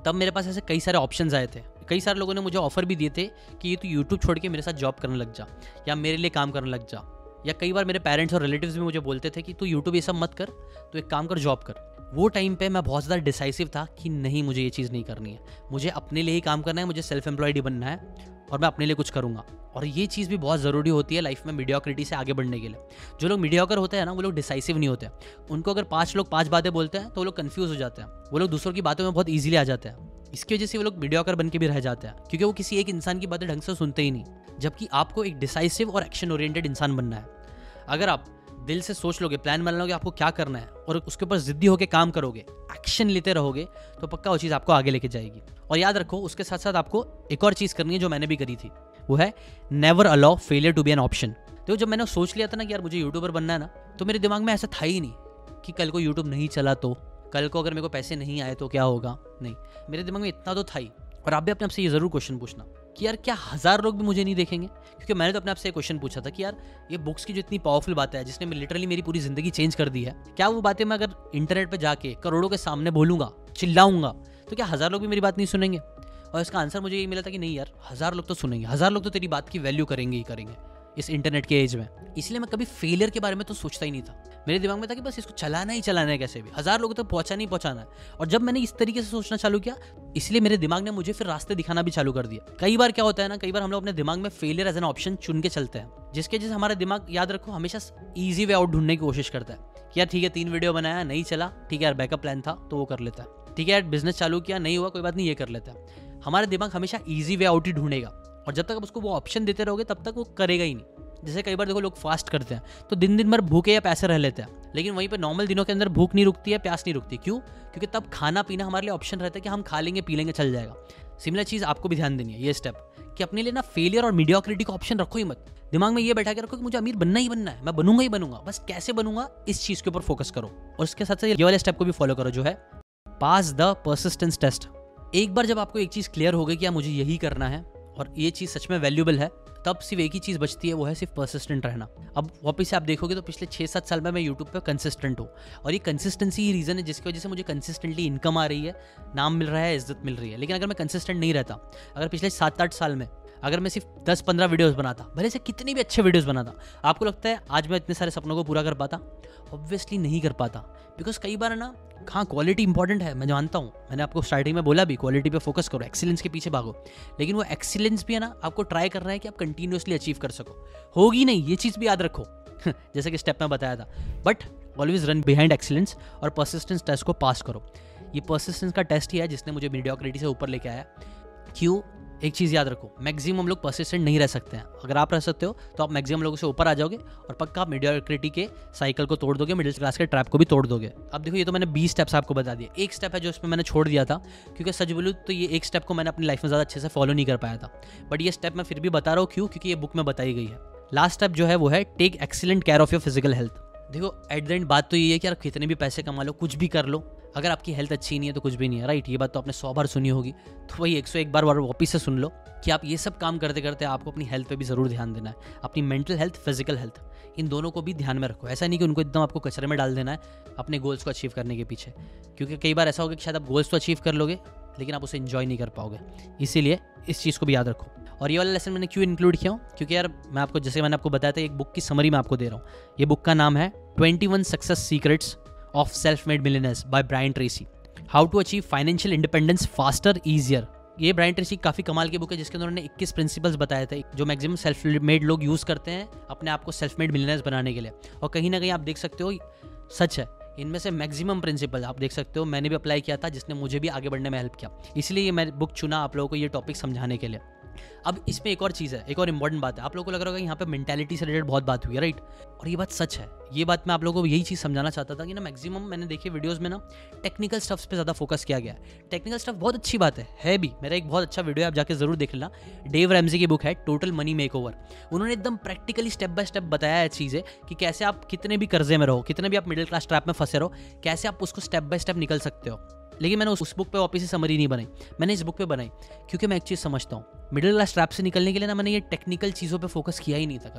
तब मेरे पास ऐसे कई सारे ऑप्शंस आए थे। कई सारे लोगों ने मुझे ऑफर भी दिए थे कि ये तू यूट्यूब छोड़ के मेरे साथ जॉब करने लग जा, या मेरे लिए काम करने लग जा। या कई बार मेरे पेरेंट्स और रिलेटिव्स भी मुझे बोलते थे कि तू यूट्यूब ये सब मत कर, तो एक काम कर, जॉब कर। वो टाइम पे मैं बहुत ज़्यादा डिसाइसिव था कि नहीं, मुझे ये चीज़ नहीं करनी है, मुझे अपने लिए ही काम करना है, मुझे सेल्फ एम्प्लॉयड ही बनना है और मैं अपने लिए कुछ करूँगा। और ये चीज़ भी बहुत ज़रूरी होती है लाइफ में मीडियोक्रिटी से आगे बढ़ने के लिए। जो लोग मीडियोकर होते हैं ना, वो लोग डिसाइसिव नहीं होते। उनको अगर पाँच लोग पाँच बातें बोलते हैं तो वो लोग कन्फ्यूज़ हो जाते हैं, वो लोग दूसरों की बातों में बहुत ईजिली आ जाते हैं। इसकी वजह से वो लोग मीडियोकर बन के भी रह जाते हैं, क्योंकि वो किसी एक इंसान की बातें ढंग से सुनते ही नहीं। जबकि आपको एक डिसाइसिव और एक्शन ओरिएंटेड इंसान बनना है। अगर आप दिल से सोच लोगे, प्लान बना लोगे आपको क्या करना है और उसके ऊपर जिद्दी होकर काम करोगे, एक्शन लेते रहोगे, तो पक्का वो चीज़ आपको आगे लेके जाएगी। और याद रखो, उसके साथ साथ आपको एक और चीज़ करनी है जो मैंने भी करी थी, वो है never allow failure to be an option. तो जब मैंने सोच लिया था ना कि यार मुझे यूट्यूबर बनना है ना, तो मेरे दिमाग में ऐसा था ही नहीं कि कल को यूट्यूब नहीं चला तो, कल को अगर मेरे को पैसे नहीं आए तो क्या होगा। नहीं, मेरे दिमाग में इतना तो था ही। और आप भी अपने आप से ये ज़रूर क्वेश्चन पूछना कि यार क्या हज़ार लोग भी मुझे नहीं देखेंगे। क्योंकि मैंने तो अपने आप से एक क्वेश्चन पूछा था कि यार ये बुक्स की जो इतनी पावरफुल बातें हैं, जिसने लिटरली मेरी पूरी ज़िंदगी चेंज कर दी है, क्या वो बातें मैं अगर इंटरनेट पे जाके करोड़ों के सामने बोलूँगा, चिल्लाऊंगा, तो क्या हज़ार लोग भी मेरी बात नहीं सुनेंगे। और इसका आंसर मुझे यही मिला था कि नहीं यार, हज़ार लोग तो सुनेंगे, हज़ार लोग तो तेरी बात की वैल्यू करेंगे ही करेंगे इस इंटरनेट के एज में। इसलिए मैं कभी फेलियर के बारे में तो सोचता ही नहीं था। मेरे दिमाग में था कि बस इसको चलाना ही चलाना है, कैसे भी हज़ार लोगों तक पहुंचाना ही पहुंचाना है। और जब मैंने इस तरीके से सोचना चालू किया, इसलिए मेरे दिमाग ने मुझे फिर रास्ते दिखाना भी चालू कर दिया। कई बार क्या होता है ना, कई बार हम लोग अपने दिमाग में फेलियर एज एन ऑप्शन चुन के चलते हैं, जिसके वजह से हमारा दिमाग, याद रखो, हमेशा ईजी वे आउट ढूंढने की कोशिश करता है कि यार ठीक है, तीन वीडियो बनाया नहीं चला, ठीक है यार बैकअप प्लान था तो वो कर लेता है, ठीक है यार बिजनेस चालू किया नहीं हुआ, कोई बात नहीं, ये कर लेता है। हमारा दिमाग हमेशा ईजी वे आउट ही ढूंढेगा, और जब तक आप उसको वो ऑप्शन देते रहोगे तब तक वो करेगा ही नहीं। जैसे कई बार देखो, लोग फास्ट करते हैं तो दिन दिन भर भूखे या प्यासे रह लेते हैं, लेकिन वहीं पे नॉर्मल दिनों के अंदर भूख नहीं रुकती है, प्यास नहीं रुकती। क्यों? क्योंकि तब खाना पीना हमारे लिए ऑप्शन रहता है कि हम खा लेंगे पी लेंगे चल जाएगा। सिमिलर चीज़ आपको भी ध्यान देनी है, ये स्टेप, कि अपने लिए ना फेलियर और मीडियोक्रिटी का ऑप्शन रखो ही मत। दिमाग में ये बैठा के रखो कि मुझे अमीर बनना ही बनना है, मैं बनूंगा ही बनूंगा, बस कैसे बनूंगा इस चीज़ के ऊपर फोकस करो। और उसके साथ साथ ये वाले स्टेप को भी फॉलो करो, जो है पास द पर्सिस्टेंस टेस्ट। एक बार जब आपको एक चीज़ क्लियर हो गई कि मुझे यही करना है और ये चीज़ सच में वैल्यूबल है, तब सिर्फ एक ही चीज़ बचती है, वो है सिर्फ परसिस्टेंट रहना। अब वापस से आप देखोगे तो पिछले छः सात साल में मैं यूट्यूब पे कंसिस्टेंट हूँ, और ये कंसिस्टेंसी ही रीज़न है जिसकी वजह से मुझे कंसिस्टेंटली इनकम आ रही है, नाम मिल रहा है, इज्जत मिल रही है। लेकिन अगर मैं कंसिस्टेंट नहीं रहता, अगर पिछले सात आठ साल में अगर मैं सिर्फ दस पंद्रह वीडियोस बनाता, भले से कितनी भी अच्छे वीडियोस बनाता, आपको लगता है आज मैं इतने सारे सपनों को पूरा कर पाता? ऑब्वियसली नहीं कर पाता। बिकॉज कई बार ना, हाँ क्वालिटी इंपॉर्टेंट है, मैं जानता हूँ, मैंने आपको स्टार्टिंग में बोला भी क्वालिटी पे फोकस करो, एक्सीलेंस के पीछे भागो, लेकिन वो एक्सीलेंस भी है ना, आपको ट्राई करना है कि आप कंटिन्यूसली अचीव कर सको। होगी नहीं, ये चीज़ भी याद रखो जैसे कि स्टेप में बताया था, but always run behind excellence और परसिस्टेंस टेस्ट को पास करो। ये परसिस्टेंस का टेस्ट ही है जिसने मुझे मीडियोक्रिटी से ऊपर लेके आया। क्यों? एक चीज़ याद रखो, मैक्सिमम लोग परसिस्टेंट नहीं रह सकते हैं। अगर आप रह सकते हो तो आप मैक्सिमम लोगों से ऊपर आ जाओगे और पक्का आप मीडियोक्रिटी के साइकिल को तोड़ दोगे, मिडिल क्लास के ट्रैप को भी तोड़ दोगे। अब देखो, ये तो मैंने बीस स्टेप्स आपको बता दिए। एक स्टेप है जो इसमें मैंने छोड़ दिया था, क्योंकि सच बोलूँ तो ये एक स्टेप को मैंने अपनी लाइफ में ज़्यादा अच्छे से फॉलो नहीं कर पाया था, बट ये स्टेप मैं फिर भी बता रहा हूँ। क्यों? क्योंकि ये बुक में बताई गई है। लास्ट स्टेप जो है वो है take excellent care of your physical health. देखो, एट द एंड बात तो ये है कि यार कितने भी पैसे कमा लो, कुछ भी कर लो, अगर आपकी हेल्थ अच्छी नहीं है तो कुछ भी नहीं है, राइट? ये बात तो आपने सौ बार सुनी होगी, तो वही एक सौ एक बार वापस से सुन लो कि आप ये सब काम करते करते आपको अपनी हेल्थ पे भी ज़रूर ध्यान देना है। अपनी मेंटल हेल्थ, फिजिकल हेल्थ, इन दोनों को भी ध्यान में रखो। ऐसा नहीं कि उनको एकदम आपको कचरे में डाल देना है अपने गोल्स को अचीव करने के पीछे, क्योंकि कई बार ऐसा होगा कि शायद आप गोल्स तो अचीव कर लोगे लेकिन आप उसे एंजॉय नहीं कर पाओगे। इसीलिए इस चीज़ को भी याद रखो। और ये वाला लेसन मैंने क्यों इंक्लूड किया हूँ? क्योंकि यार मैं आपको, जैसे मैंने आपको बताया था, एक बुक की समरी मैं आपको दे रहा हूँ। ये बुक का नाम है twenty one success secrets of self made millionaires by Brian Tracy, how to achieve financial independence faster easier. ये ब्रायन ट्रेसी काफ़ी कमाल की बुक है, जिसके अंदर उन्होंने इक्कीस प्रिंसिपल्स बताए थे जो मैक्सिमम सेल्फ मेड लोग यूज़ करते हैं अपने आप को सेल्फ मेड मिलियनेयर्स बनाने के लिए। और कहीं ना कहीं आप देख सकते हो सच है, इनमें से मैक्सिमम प्रिंसिपल आप देख सकते हो मैंने भी अप्लाई किया था, जिसने मुझे भी आगे बढ़ने में हेल्प किया। इसलिए ये मैं बुक चुना आप लोगों को ये टॉपिक समझाने के लिए। अब इसमें एक और चीज़ है, एक और इंपॉर्टेंट बात है। आप लोगों को लग रहा होगा यहाँ पे मेंटालिटी से रिलेटेड बहुत बात हुई है, राइट? और ये बात सच है। ये बात मैं आप लोगों को यही चीज़ समझाना चाहता था कि ना मैक्सिमम मैंने देखे वीडियोस में ना टेक्निकल स्टफ्स पे ज़्यादा फोकस किया गया है। टेक्निकल स्टफ बहुत अच्छी बात है है भी। मेरा एक बहुत अच्छा वीडियो है, आप जाके जरूर देख लेना। डेव रैमजी की बुक है टोटल मनी मेकओवर। उन्होंने एकदम प्रैक्टिकली स्टेप बाय स्टेप बताया है चीज़ें कि कैसे आप कितने भी कर्जे में रहो, कितने भी आप मिडिल क्लास ट्रैप में फंसे रहो, कैसे आप उसको स्टेप बाय स्टेप निकल सकते हो। लेकिन मैंने उस बुक पे वापस से समरी नहीं बनाई, मैंने इस बुक पे बनाई क्योंकि मैं एक चीज़ समझता हूँ, मिडिल क्लास ट्रैप से निकलने के लिए ना मैंने ये टेक्निकल चीज़ों पे फोकस किया ही नहीं था कभी।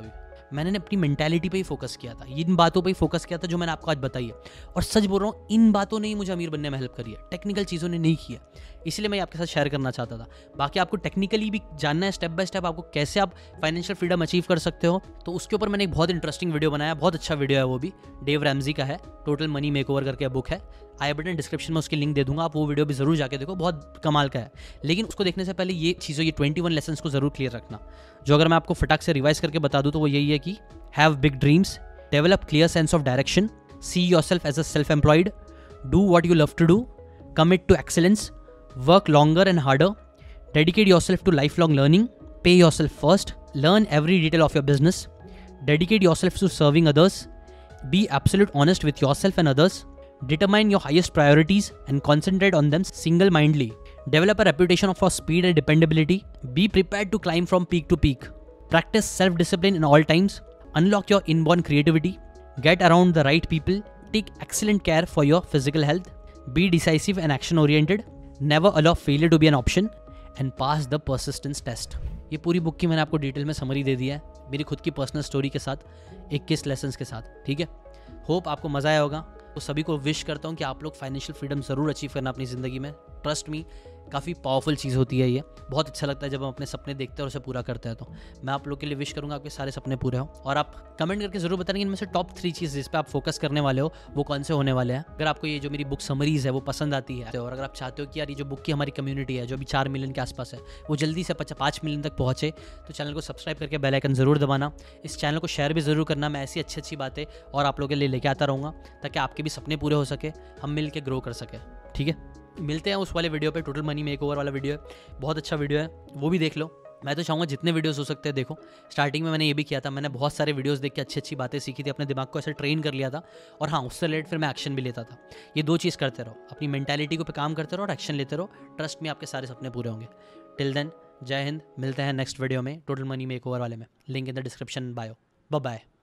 मैंने अपनी मेंटालिटी पे ही फोकस किया था, इन बातों पे ही फोकस किया था जो मैंने आपको आज बताई है। और सच बोल रहा हूँ, इन बातों ने ही मुझे अमीर बनने में हेल्प करी है, टेक्निकल चीज़ों ने नहीं किया। इसलिए मैं आपके साथ शेयर करना चाहता था। बाकी आपको टेक्निकली भी जानना है स्टेप बाय स्टेप आपको कैसे आप फाइनेंशियल फ्रीडम अचीव कर सकते हो, तो उसके ऊपर मैंने एक बहुत इंटरेस्टिंग वीडियो बनाया, बहुत अच्छा वीडियो है वो भी, डेव रैमजी का है, टोटल मनी मेकओवर करके बुक है। आई बटन डिस्क्रिप्शन में उसकी लिंक दे दूंगा, आप वो वीडियो भी जरूर जाके देखो, बहुत कमाल का है। लेकिन उसको देखने से पहले ये चीज़ों, ये ट्वेंटी वन लेसन्स को जरूर क्लियर रखना, जो अगर मैं आपको फटाक से रिवाइज करके बता दूं तो वो यही है कि have big dreams, develop clear sense of direction, see yourself as a self employed, do what you love to do, commit to excellence, work longer and harder, dedicate yourself to lifelong learning, pay yourself first, learn every detail of your business, dedicate yourself to serving others, be absolute honest with yourself and others, determine your highest priorities and concentrate on them single-mindedly, develop a reputation for speed and dependability, be prepared to climb from peak to peak, practice self-discipline in all times, unlock your inborn creativity, get around the right people, take excellent care for your physical health, be decisive and action-oriented, never allow failure to be an option and pass the persistence test। ये पूरी book की मैंने आपको detail में summary दे दिया है, मेरी खुद की पर्सनल स्टोरी के साथ, इक्कीस लेसन्स के साथ। ठीक है, होप आपको मज़ा आया होगा। तो सभी को विश करता हूँ कि आप लोग फाइनेंशियल फ्रीडम ज़रूर अचीव करना अपनी ज़िंदगी में। ट्रस्ट मी, काफ़ी पावरफुल चीज़ होती है ये, बहुत अच्छा लगता है जब हम अपने सपने देखते हैं और उसे पूरा करते हैं। तो मैं आप लोग के लिए विश करूँगा आपके सारे सपने पूरे हों, और आप कमेंट करके ज़रूर बताएंगे इनमें से टॉप थ्री चीज़ जिस पे आप फोकस करने वाले हो वो कौन से होने वाले हैं। अगर आपको ये जो मेरी बुक समरीज है वो पसंद आती है, और अगर आप चाहते हो कि यार ये जो बुक की हमारी कम्युनिटी है जो अभी चार मिलियन के आसपास है वो जल्दी से पाँच मिलियन तक पहुँचे, तो चैनल को सब्सक्राइब करके बेल आइकन ज़रूर दबाना, इस चैनल को शेयर भी ज़रूर करना। मैं ऐसी अच्छी अच्छी बातें और आप लोगों के लिए लेके आता रहूँगा ताकि आपके भी सपने पूरे हो सके, हम मिल के ग्रो कर सके। ठीक है, मिलते हैं उस वाले वीडियो पे, टोटल मनी मेकओवर वाला वीडियो है, बहुत अच्छा वीडियो है, वो भी देख लो। मैं तो चाहूँगा जितने वीडियोस हो सकते हैं देखो। स्टार्टिंग में मैंने ये भी किया था, मैंने बहुत सारे वीडियोस देख के अच्छी अच्छी बातें सीखी थी, अपने दिमाग को ऐसे ट्रेन कर लिया था, और हाँ उससे रिलेटेड फिर मैं एक्शन भी लेता था। ये दो चीज़ करते रहो, अपनी मेंटालिटी को पे काम करते रहो और एक्शन लेते रहो, ट्रस्ट में आपके सारे सपने पूरे होंगे। टिल देन, जय हिंद, मिलते हैं नेक्स्ट वीडियो में टोटल मनी मेकओवर वाले में, link in the description bio. Bye bye.